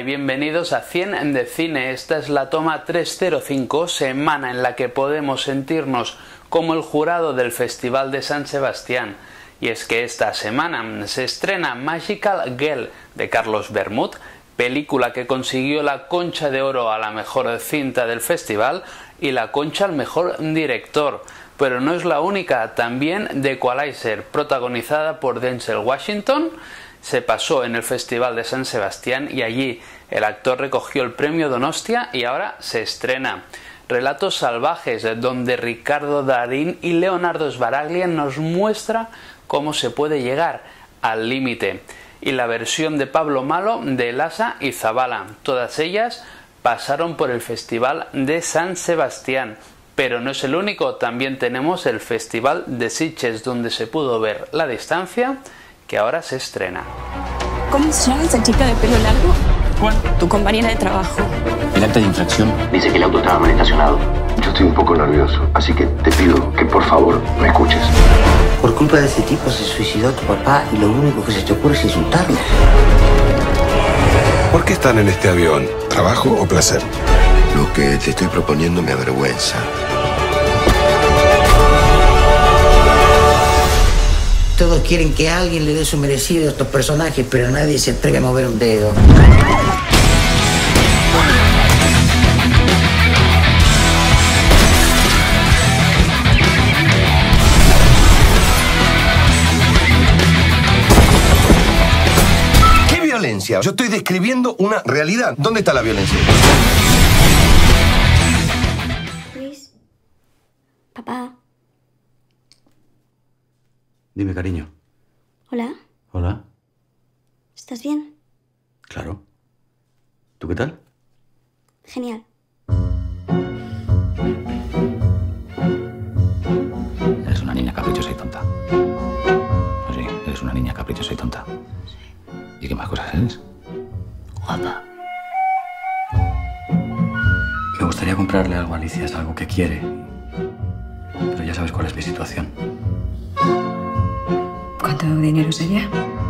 y bienvenidos a 100 de Cine. Esta es la toma 305, semana en la que podemos sentirnos como el jurado del Festival de San Sebastián. Y es que esta semana se estrena Magical Girl de Carlos Bermud, película que consiguió la Concha de Oro a la mejor cinta del festival y la Concha al mejor director. Pero no es la única, también The Equalizer, protagonizada por Denzel Washington, se pasó en el Festival de San Sebastián y allí el actor recogió el premio Donostia y ahora se estrena. Relatos salvajes, donde Ricardo Darín y Leonardo Sbaraglia nos muestra cómo se puede llegar al límite. Y la versión de Pablo Malo de Lasa y Zabala, todas ellas pasaron por el Festival de San Sebastián. Pero no es el único, también tenemos el Festival de Sitges, donde se pudo ver La Distancia, que ahora se estrena. ¿Cómo se llama esa chica de pelo largo? ¿Cuál? Tu compañera de trabajo. El acta de infracción dice que el auto estaba mal estacionado. Yo estoy un poco nervioso, así que te pido que por favor me escuches. Por culpa de ese tipo se suicidó tu papá y lo único que se te ocurre es insultarlo. ¿Por qué están en este avión? ¿Trabajo o placer? Lo que te estoy proponiendo me avergüenza. Todos quieren que alguien le dé su merecido a estos personajes, pero nadie se atreve a mover un dedo. ¿Qué violencia? Yo estoy describiendo una realidad. ¿Dónde está la violencia? Luis. Papá. Dime, cariño. Hola. Hola. ¿Estás bien? Claro. ¿Tú qué tal? Genial. Eres una niña caprichosa y tonta. Pues sí, eres una niña caprichosa y tonta. Sí. ¿Y qué más cosas eres? Guapa. Me gustaría comprarle algo a Alicia, es algo que quiere. Pero ya sabes cuál es mi situación. ¿Cuánto dinero sería?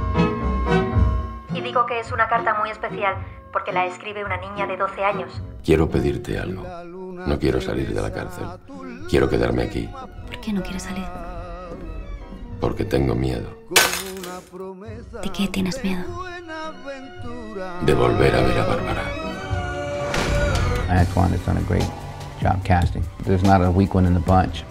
Y digo que es una carta muy especial porque la escribe una niña de 12 años. Quiero pedirte algo. No quiero salir de la cárcel. Quiero quedarme aquí. ¿Por qué no quieres salir? Porque tengo miedo. ¿De qué tienes miedo? De volver a ver a Bárbara. Antoine has done a great job casting. There's not a weak one in the bunch.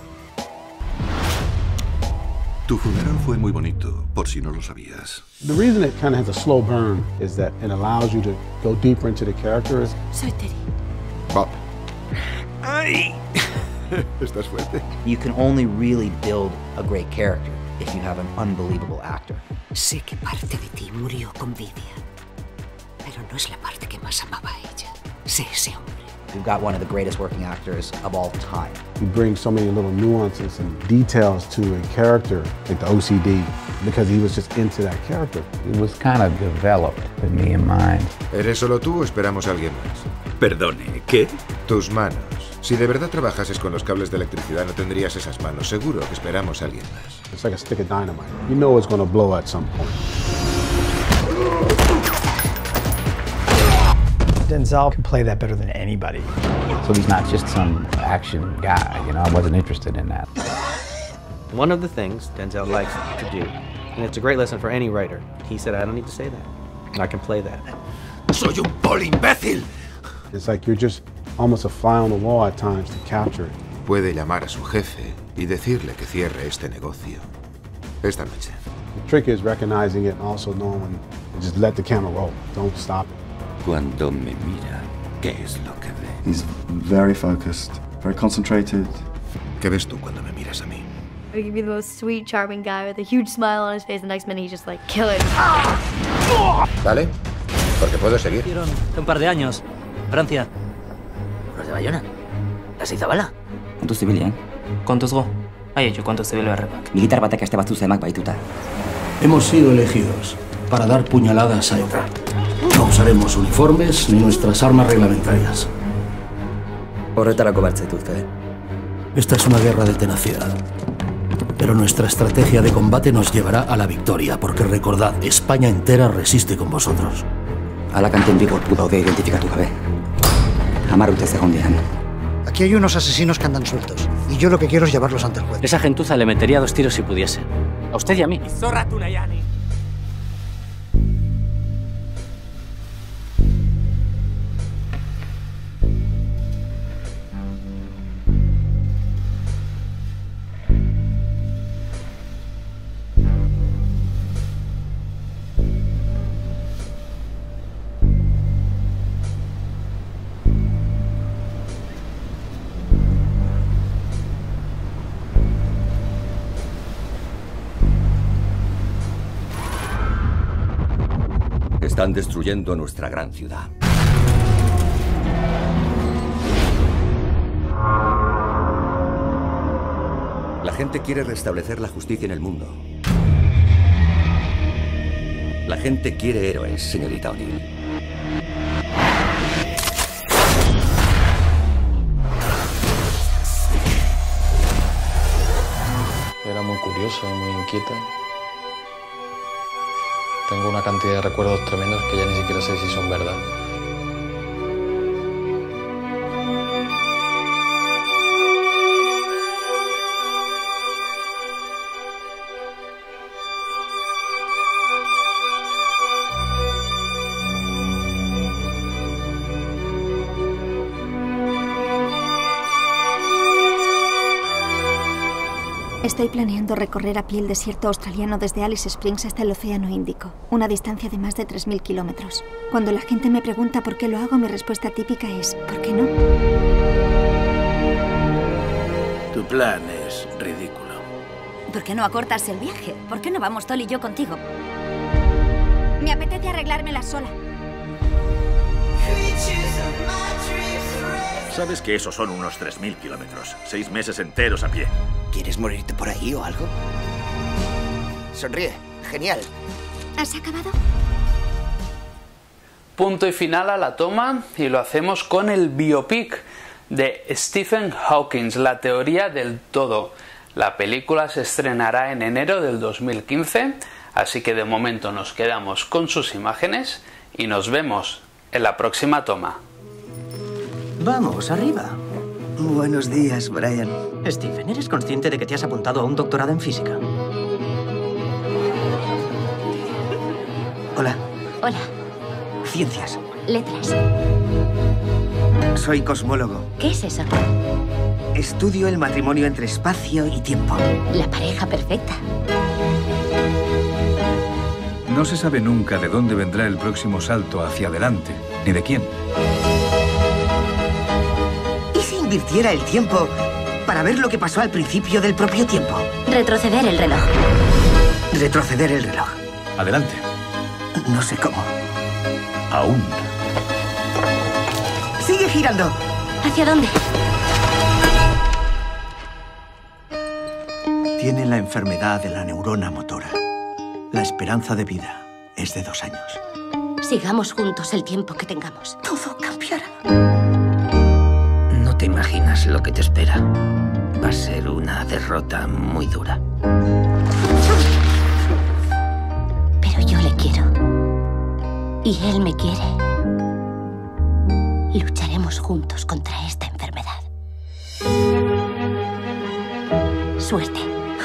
Tu funeral fue muy bonito, por si no lo sabías. The reason it kind of has a slow burn is that it allows you to go deeper into the characters. Soy Teddy. Bob. ¡Ay! Estás fuerte. You can only really build a great character if you have an unbelievable actor. Sé que parte de ti murió con Vivian, pero no es la parte que más amaba a ella. Sé ese hombre. We've got one of the greatest working actors of all time. You bring so many little nuances and details to a character, like the OCD, because he was just into that character. It was kind of developed with me in mind. ¿Eres solo tú o esperamos a alguien más? Perdone, ¿qué? Tus manos. Si de verdad trabajases con los cables de electricidad, no tendrías esas manos. Seguro que esperamos a alguien más. It's like a stick of dynamite. You know it's going to blow at some point. Denzel can play that better than anybody. So he's not just some action guy, you know, I wasn't interested in that. One of the things Denzel likes to do, and it's a great lesson for any writer, he said, I don't need to say that. I can play that. ¡Soy un poli imbécil! It's like you're just almost a fly on the wall at times to capture it. Puede llamar a su jefe y decirle que cierre este negocio esta noche. The trick is recognizing it and also knowing when to just let the camera roll. Don't stop it. Cuando me mira, ¿qué es lo que ve? He's very focused, very concentrated. ¿Qué ves tú cuando me miras a mí? He could be the most sweet, charming guy with a huge smile on his face, and the next minute he's just like, kill it. ¿Vale? Porque puedo seguir. Un par de años. Francia. Los de Bayona. Las Zabala. Kontu zibilean. Kontuz go. Aietxo, kontuz zibil beharrekoak. Militar batek este batzu zemak baituta. Hemos sido elegidos para dar puñaladas a ETA. No usaremos uniformes ni nuestras armas reglamentarias. Horretarako bertzaituzte, Esta es una guerra de tenacidad. Pero nuestra estrategia de combate nos llevará a la victoria, porque recordad, España entera resiste con vosotros. A la kanten bigortu daude identifikatu gabe. 10 urte zegondean. Aquí hay unos asesinos que andan sueltos. Y yo lo que quiero es llevarlos ante el juez. Esa gentuza le metería 2 tiros si pudiese. A usted y a mí. Están destruyendo nuestra gran ciudad. La gente quiere restablecer la justicia en el mundo. La gente quiere héroes, señorita O'Neill. Era muy curiosa y muy inquieta. Tengo una cantidad de recuerdos tremendos que ya ni siquiera sé si son verdad. Estoy planeando recorrer a pie el desierto australiano desde Alice Springs hasta el Océano Índico, una distancia de más de 3.000 kilómetros. Cuando la gente me pregunta por qué lo hago, mi respuesta típica es ¿por qué no? Tu plan es ridículo. ¿Por qué no acortas el viaje? ¿Por qué no vamos Tol y yo contigo? Me apetece arreglármela sola. Sabes que esos son unos 3.000 kilómetros. 6 meses enteros a pie. ¿Quieres morirte por ahí o algo? Sonríe. Genial. ¿Has acabado? Punto y final a la toma, y lo hacemos con el biopic de Stephen Hawking, La teoría del todo. La película se estrenará en enero del 2015, así que de momento nos quedamos con sus imágenes y nos vemos en la próxima toma. Vamos, arriba. Buenos días, Brian. Stephen, ¿eres consciente de que te has apuntado a un doctorado en física? Hola. Hola. Ciencias. Letras. Soy cosmólogo. ¿Qué es eso? Estudio el matrimonio entre espacio y tiempo. La pareja perfecta. No se sabe nunca de dónde vendrá el próximo salto hacia adelante, ni de quién. Invirtiera el tiempo para ver lo que pasó al principio del propio tiempo. Retroceder el reloj. Retroceder el reloj. Adelante. No sé cómo. Aún. ¡Sigue girando! ¿Hacia dónde? Tiene la enfermedad de la neurona motora. La esperanza de vida es de 2 años. Sigamos juntos el tiempo que tengamos. Todo cambiará. No te imaginas lo que te espera. Va a ser una derrota muy dura. Pero yo le quiero. Y él me quiere. Lucharemos juntos contra esta enfermedad. Suerte.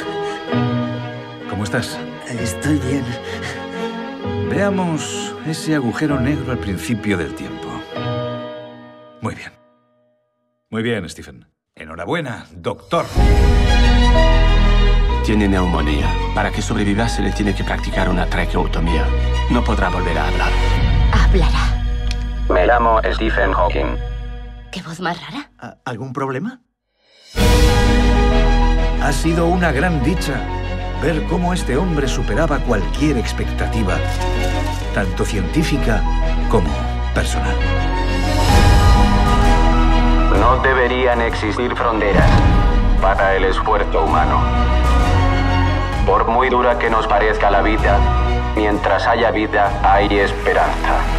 ¿Cómo estás? Estoy bien. Veamos ese agujero negro al principio del tiempo. Muy bien. Muy bien, Stephen. Enhorabuena, doctor. Tiene neumonía. Para que sobreviva se le tiene que practicar una traqueotomía. No podrá volver a hablar. Hablará. Me llamo Stephen Hawking. ¿Qué voz más rara? ¿Algún problema? Ha sido una gran dicha ver cómo este hombre superaba cualquier expectativa, tanto científica como personal. No deberían existir fronteras para el esfuerzo humano. Por muy dura que nos parezca la vida, mientras haya vida, hay esperanza.